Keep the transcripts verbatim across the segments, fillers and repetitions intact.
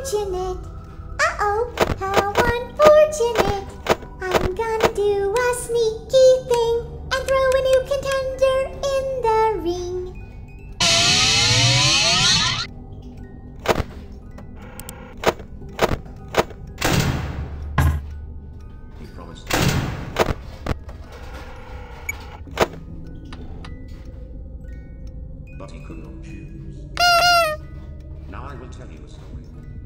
unfortunate. Uh-oh, how unfortunate. I'm gonna do a sneaky thing and throw a new contender in the ring. He promised. But he could not choose. Now I will tell you a story.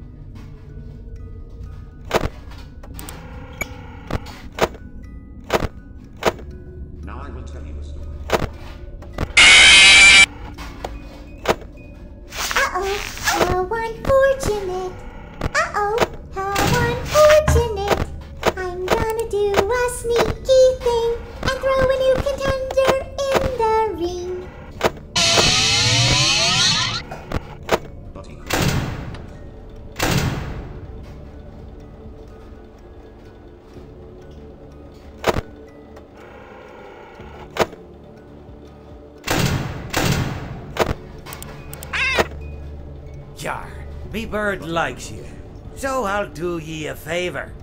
Now I will tell you a story. Uh-oh, how unfortunate. Uh-oh, how unfortunate. I'm gonna do a sneaky thing and throw a new contender in the ring. But he could not. Yar, me bird likes you, so I'll do ye a favor.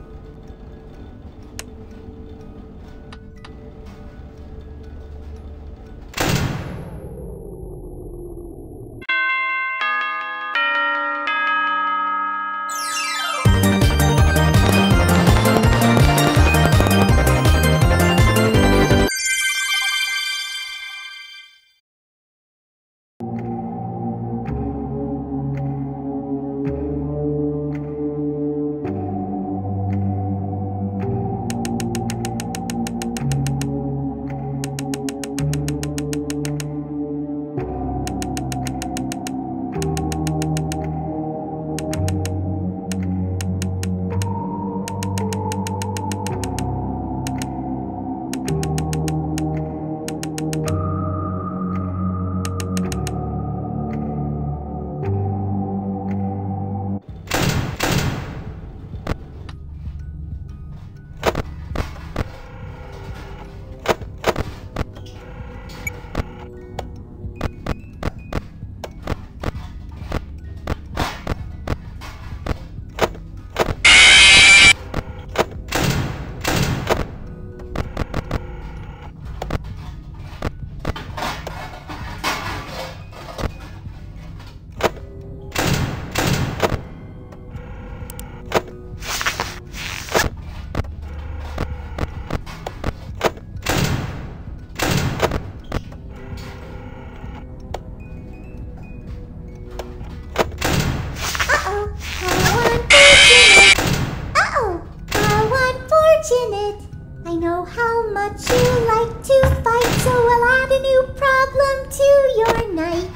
I know how much you like to fight, so I'll add a new problem to your night.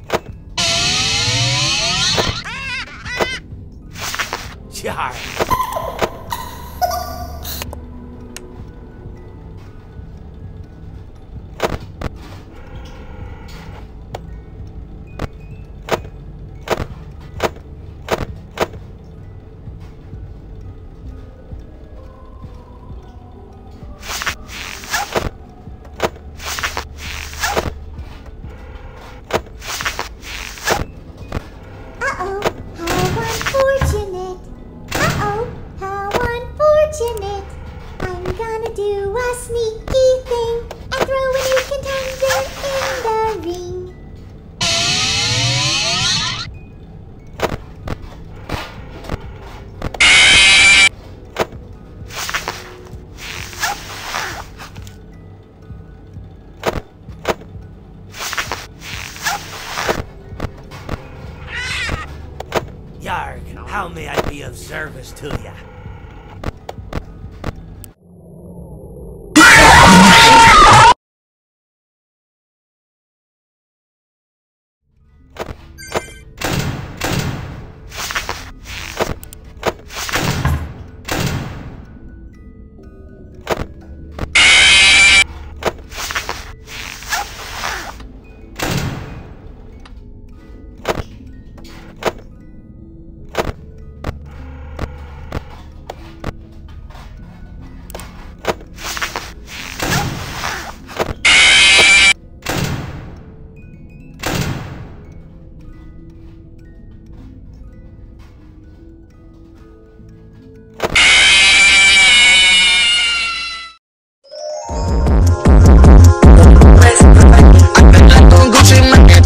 Yar. I'm gonna do a sneaky thing and throw a new contender in the ring. Yarg, how may I be of service to ya?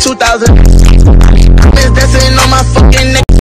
two thousand.